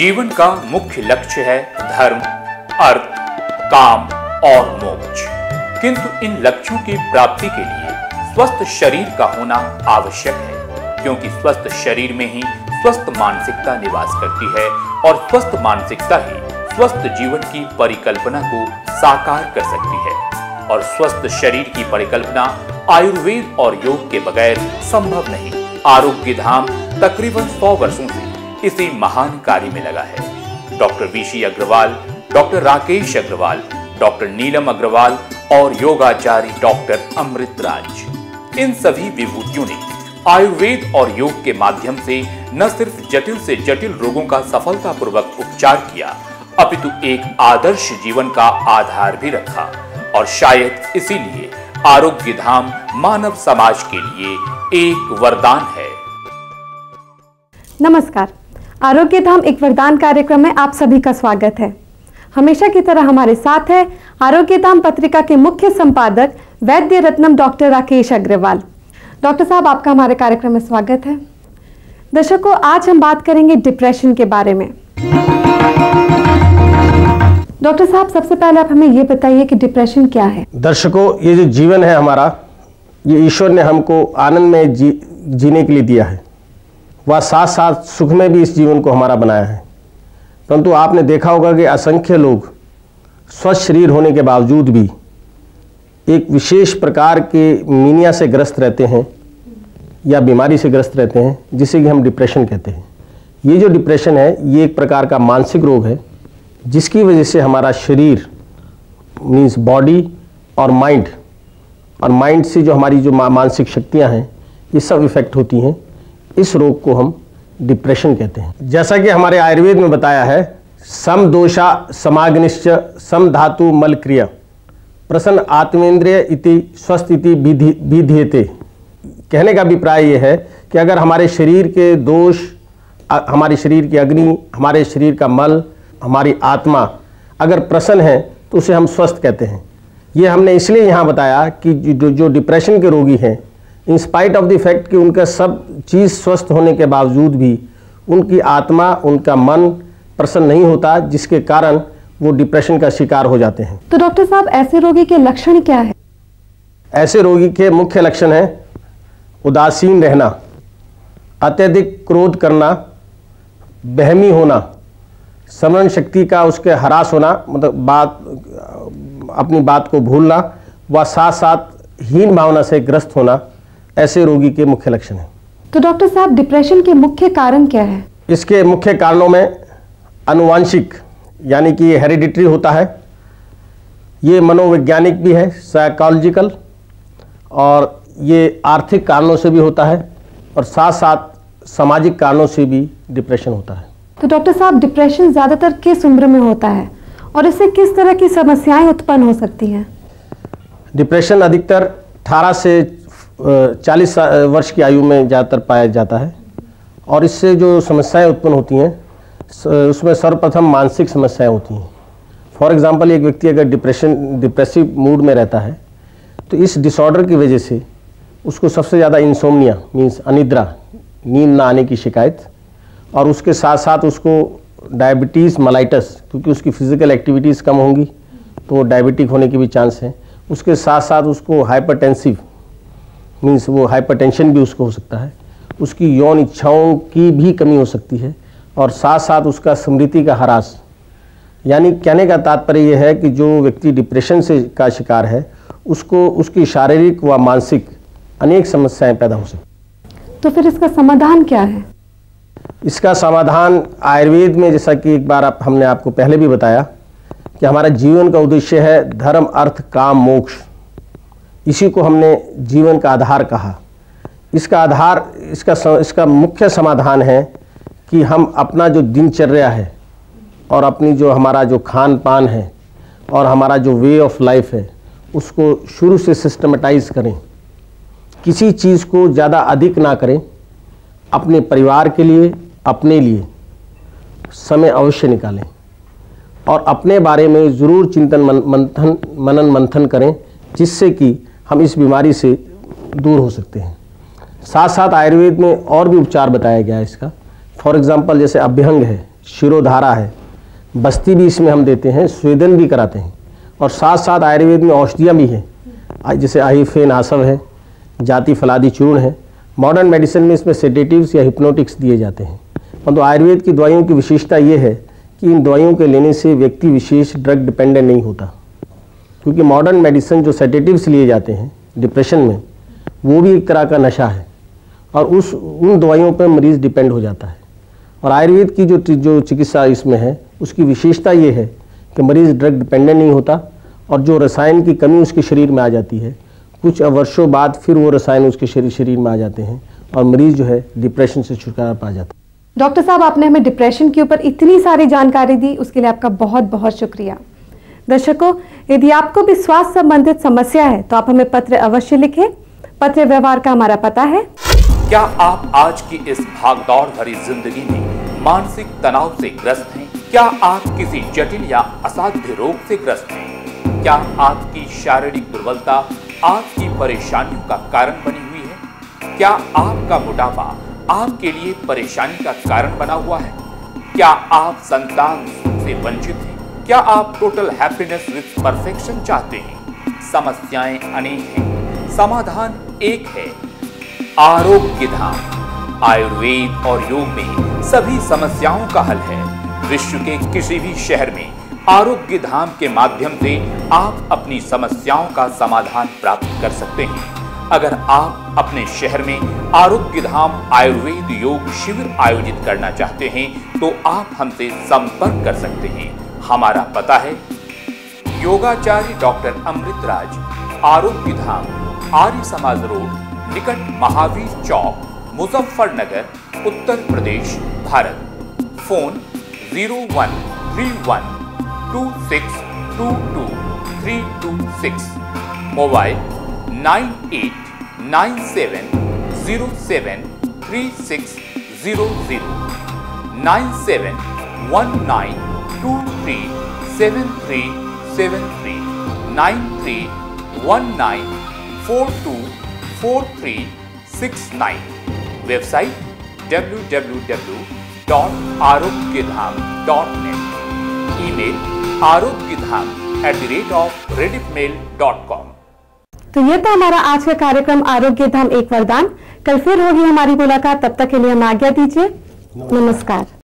जीवन का मुख्य लक्ष्य है धर्म, अर्थ, काम और मोक्ष। किंतु इन लक्ष्यों की प्राप्ति के लिए स्वस्थ शरीर का होना आवश्यक है, क्योंकि स्वस्थ शरीर में ही स्वस्थ मानसिकता निवास करती है और स्वस्थ मानसिकता ही स्वस्थ जीवन की परिकल्पना को साकार कर सकती है। और स्वस्थ शरीर की परिकल्पना आयुर्वेद और योग के बगैर संभव नहीं। आरोग्य धाम तकरीबन 100 वर्षों से इसी महान कार्य में लगा है। Doctor VC Agrawal, doctor Rakesh Agrawal, doctor Neelam Agrawal और योगाचार्य डॉक्टर अमृतराज, इन सभी विभूतियों ने आयुर्वेद और योग के माध्यम से न सिर्फ जटिल से जटिल रोगों का सफलतापूर्वक उपचार किया, अपितु एक आदर्श जीवन का आधार भी रखा। और शायद इसीलिए आरोग्य धाम मानव समाज के लिए एक वरदान है। नमस्कार, आरोग्य धाम एक वरदान कार्यक्रम में आप सभी का स्वागत है। हमेशा की तरह हमारे साथ है आरोग्य धाम पत्रिका के मुख्य संपादक वैद्य रत्नम डॉक्टर राकेश अग्रवाल। डॉक्टर साहब, आपका हमारे कार्यक्रम में स्वागत है। दर्शकों, आज हम बात करेंगे डिप्रेशन के बारे में। डॉक्टर साहब, सबसे पहले आप हमें ये बताइए कि डिप्रेशन क्या है। दर्शकों, ये जो जीवन है हमारा, ये ईश्वर ने हमको आनंद में जीने के लिए दिया है। वह साथ साथ सुख में भी इस जीवन को हमारा बनाया है। परंतु आपने देखा होगा कि असंख्य लोग स्वस्थ शरीर होने के बावजूद भी एक विशेष प्रकार के मीनिया से ग्रस्त रहते हैं या बीमारी से ग्रस्त रहते हैं, जिसे कि हम डिप्रेशन कहते हैं। ये जो डिप्रेशन है, ये एक प्रकार का मानसिक रोग है, जिसकी वजह से हमारा शरीर मीन्स बॉडी और माइंड से जो हमारी जो मानसिक शक्तियां हैं, ये सब इफेक्ट होती हैं। इस रोग को हम डिप्रेशन कहते हैं। जैसा कि हमारे आयुर्वेद में बताया है, सम दोषा समाग्निश्च सम धातु मल क्रिया प्रसन्न आत्मेंद्रिय इति स्वस्थ इति विधीयते। कहने का अभिप्राय ये है कि अगर हमारे शरीर के दोष, हमारे शरीर की अग्नि, हमारे शरीर का मल, हमारी आत्मा अगर प्रसन्न है तो उसे हम स्वस्थ कहते हैं। ये हमने इसलिए यहाँ बताया कि जो डिप्रेशन के रोगी हैं, in spite of the fact कि उनका सब चीज़ स्वस्थ होने के बावजूद भी उनकी आत्मा, उनका मन प्रसन्न नहीं होता, जिसके कारण वो डिप्रेशन का शिकार हो जाते हैं। तो डॉक्टर साहब, ऐसे रोगी के लक्षण क्या है? ऐसे रोगी के मुख्य लक्षण हैं उदासीन रहना, अत्यधिक क्रोध करना, बहमी होना, स्मरण शक्ति का उसके ह्रास होना, मतलब अपनी बात को भूलना, व साथ साथ हीन भावना से ग्रस्त होना, ऐसे रोगी के मुख्य लक्षण हैं। तो डॉक्टर साहब, डिप्रेशन के मुख्य कारण क्या है? इसके मुख्य कारणों में आनुवांशिक, यानी कि ये हेरिडिटरी होता है, ये मनोवैज्ञानिक भी है, साइकोलॉजिकल, और ये आर्थिक कारणों से भी होता है, और साथ साथ सामाजिक कारणों से भी डिप्रेशन होता है। तो डॉक्टर साहब, डिप्रेशन ज़्यादातर किस उम्र में होता है और इससे किस तरह की समस्याएं उत्पन्न हो सकती हैं? डिप्रेशन अधिकतर 18 से 40 वर्ष की आयु में ज़्यादातर पाया जाता है, और इससे जो समस्याएं उत्पन्न होती हैं उसमें सर्वप्रथम मानसिक समस्याएं होती हैं। फॉर एग्जांपल, एक व्यक्ति अगर डिप्रेसिव मूड में रहता है, तो इस डिसऑर्डर की वजह से उसको सबसे ज़्यादा इंसोम्निया मीन्स अनिद्रा, नींद ना आने की शिकायत, और उसके साथ साथ उसको डायबिटीज़ मेलाइटस, क्योंकि उसकी फिजिकल एक्टिविटीज़ कम होंगी तो डायबिटिक होने के भी चांस हैं। उसके साथ साथ उसको हाइपरटेंसिव मीन्स वो हाइपरटेंशन भी उसको हो सकता है, उसकी यौन इच्छाओं की भी कमी हो सकती है, और साथ साथ उसका स्मृति का ह्रास। यानी कहने का तात्पर्य यह है कि जो व्यक्ति डिप्रेशन से का शिकार है, उसको उसकी शारीरिक व मानसिक अनेक समस्याएं पैदा हो सकती। तो फिर इसका समाधान क्या है? इसका समाधान आयुर्वेद में, जैसा कि एक बार हमने आपको पहले भी बताया कि हमारा जीवन का उद्देश्य है धर्म, अर्थ, काम, मोक्ष। इसी को हमने जीवन का आधार कहा। इसका आधार, इसका मुख्य समाधान है कि हम अपना जो दिनचर्या है और अपनी जो हमारा जो खान पान है और हमारा जो वे ऑफ लाइफ है, उसको शुरू से सिस्टमेटाइज करें। किसी चीज़ को ज़्यादा अधिक ना करें। अपने परिवार के लिए, अपने लिए समय अवश्य निकालें, और अपने बारे में ज़रूर चिंतन मनन मंथन करें, जिससे कि हम इस बीमारी से दूर हो सकते हैं। साथ साथ आयुर्वेद में और भी उपचार बताया गया है इसका। फॉर एग्जांपल, जैसे अभ्यंग है, शिरोधारा है, बस्ती भी इसमें हम देते हैं, स्वेदन भी कराते हैं। और साथ साथ आयुर्वेद में औषधियाँ भी हैं, जैसे आहिफेन आसव है, जाति फलादी चूर्ण है। मॉडर्न मेडिसिन में इसमें सेडेटिव्स या हिप्नोटिक्स दिए जाते हैं। परंतु आयुर्वेद की दवाइयों की विशेषता ये है कि इन दवाइयों के लेने से व्यक्ति विशेष ड्रग डिपेंडेंट नहीं होता, क्योंकि मॉडर्न मेडिसिन जो सेडेटिव्स लिए जाते हैं डिप्रेशन में, वो भी एक तरह का नशा है और उन दवाइयों पर मरीज़ डिपेंड हो जाता है। और आयुर्वेद की जो चिकित्सा इसमें है, उसकी विशेषता ये है कि मरीज़ ड्रग डिपेंडेंट नहीं होता और जो रसायन की कमी उसके शरीर में आ जाती है, कुछ वर्षों बाद फिर वो रसायन उसके शरीर में आ जाते हैं और मरीज़ जो है डिप्रेशन से छुटकारा पा जाता है। डॉक्टर साहब, आपने हमें डिप्रेशन के ऊपर इतनी सारी जानकारी दी, उसके लिए आपका बहुत बहुत शुक्रिया। दर्शकों, यदि आपको भी स्वास्थ्य संबंधित समस्या है तो आप हमें पत्र अवश्य लिखें। पत्र व्यवहार का हमारा पता है। क्या आप आज की इस भागदौड़ भरी जिंदगी में मानसिक तनाव से ग्रस्त हैं? क्या आप किसी जटिल या असाध्य रोग से ग्रस्त हैं? क्या आपकी शारीरिक दुर्बलता आपकी परेशानियों का कारण बनी हुई है? क्या आपका मोटापा आपके लिए परेशानी का कारण बना हुआ है? क्या आप संतान से वंचित हैं? क्या आप टोटल हैप्पीनेस विद परफेक्शन चाहते हैं? समस्याएं अनेक हैं, समाधान एक है, आरोग्य धाम। आयुर्वेद और योग में सभी समस्याओं का हल है। विश्व के किसी भी शहर में आरोग्य धाम के माध्यम से आप अपनी समस्याओं का समाधान प्राप्त कर सकते हैं। अगर आप अपने शहर में आरोग्य धाम आयुर्वेद योग शिविर आयोजित करना चाहते हैं तो आप हमसे संपर्क कर सकते हैं। हमारा पता है योगाचार्य डॉक्टर अमृतराज, आरोग्य धाम, आर्य समाज रोड, निकट Mahavir Chowk, Muzaffarnagar, Uttar Pradesh, Bharat. Phone 013126222326, mobile 9897073600, 9719237373, 9319424369। Website www.arogyadham.net, email arogyadham@rediffmail.com। तो ये था हमारा आज का कार्यक्रम आरोग्य धाम एक वरदान। कल फिर होगी हमारी मुलाकात, तब तक के लिए हमें आज्ञा दीजिए। नमस्कार।